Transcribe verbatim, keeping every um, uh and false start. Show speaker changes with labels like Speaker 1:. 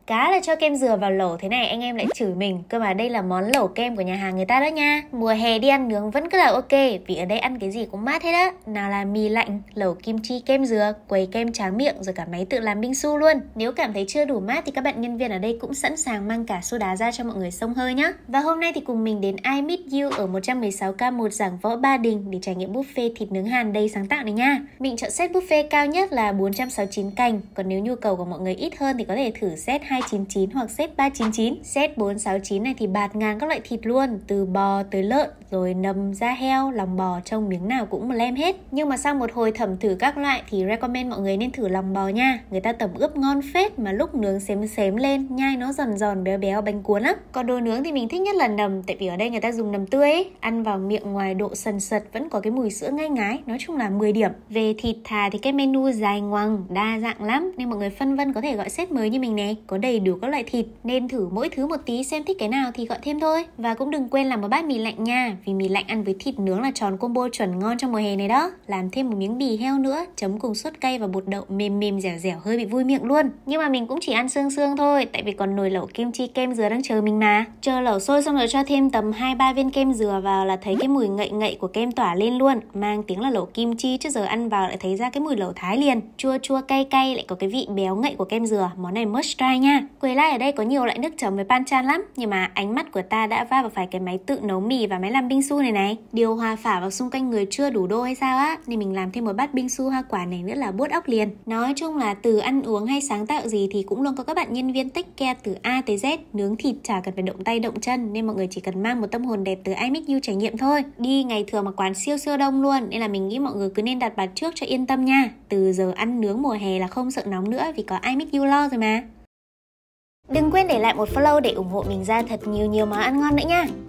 Speaker 1: Cá là cho kem dừa vào lẩu thế này anh em lại chửi mình. Cơ mà đây là món lẩu kem của nhà hàng người ta đó nha. Mùa hè đi ăn nướng vẫn cứ là ok, vì ở đây ăn cái gì cũng mát hết á. Nào là mì lạnh, lẩu kim chi kem dừa, quầy kem tráng miệng, rồi cả máy tự làm bingsu luôn. Nếu cảm thấy chưa đủ mát thì các bạn nhân viên ở đây cũng sẵn sàng mang cả soda ra cho mọi người xông hơi nhá. Và hôm nay thì cùng mình đến I Meet You ở một trăm mười sáu K một Giảng Võ Ba Đình để trải nghiệm buffet thịt nướng Hàn đầy sáng tạo này nha. Mình chọn set buffet cao nhất là bốn trăm sáu mươi chín cành, còn nếu nhu cầu của mọi người ít hơn thì có thể thử set hai trăm chín mươi chín hoặc set ba trăm chín mươi chín. Set bốn trăm sáu mươi chín này thì bạt ngàn các loại thịt luôn, từ bò tới lợn, rồi nầm, da heo, lòng bò, trông miếng nào cũng một lem hết. Nhưng mà sau một hồi thẩm thử các loại thì recommend mọi người nên thử lòng bò nha. Người ta tẩm ướp ngon phết mà lúc nướng xém xém lên, nhai nó giòn giòn béo béo bánh cuốn lắm. Còn đồ nướng thì mình thích nhất là nầm, tại vì ở đây người ta dùng nầm tươi ấy. Ăn vào miệng ngoài độ sần sật vẫn có cái mùi sữa ngai ngái, nói chung là mười điểm. Về thịt thà thì cái menu dài ngoằng, đa dạng lắm, nên mọi người phân vân có thể gọi set mới như mình nè. Có đầy đủ các loại thịt, nên thử mỗi thứ một tí xem thích cái nào thì gọi thêm thôi. Và cũng đừng quên làm một bát mì lạnh nha, vì mì lạnh ăn với thịt nướng là tròn combo chuẩn ngon trong mùa hè này đó. Làm thêm một miếng bì heo nữa, chấm cùng sốt cay và bột đậu mềm mềm dẻo dẻo hơi bị vui miệng luôn. Nhưng mà mình cũng chỉ ăn xương xương thôi, tại vì còn nồi lẩu kim chi kem dừa đang chờ mình mà. Chờ lẩu sôi xong rồi cho thêm tầm hai ba viên kem dừa vào là thấy cái mùi ngậy ngậy của kem tỏa lên luôn, mang tiếng là lẩu kim chi, chứ giờ ăn vào lại thấy ra cái mùi lẩu Thái liền. Chua chua cay cay lại có cái vị béo ngậy của kem dừa, món này must try nha. Quầy lai ở đây có nhiều loại nước chấm với panchan lắm, nhưng mà ánh mắt của ta đã va vào phải cái máy tự nấu mì và máy làm bingsu này này. Điều hòa phả vào xung quanh người chưa đủ đô hay sao á, nên mình làm thêm một bát bingsu hoa quả này nữa là buốt óc liền. Nói chung là từ ăn uống hay sáng tạo gì thì cũng luôn có các bạn nhân viên take care từ A tới Z. Nướng thịt chả cần phải động tay động chân, nên mọi người chỉ cần mang một tâm hồn đẹp từ I Meet You trải nghiệm thôi. Đi ngày thường mà quán siêu siêu đông luôn, nên là mình nghĩ mọi người cứ nên đặt bàn trước cho yên tâm nha. Từ giờ ăn nướng mùa hè là không sợ nóng nữa, vì có I Meet You lo rồi mà. Đừng quên để lại một follow để ủng hộ mình ra thật nhiều nhiều món ăn ngon nữa nha.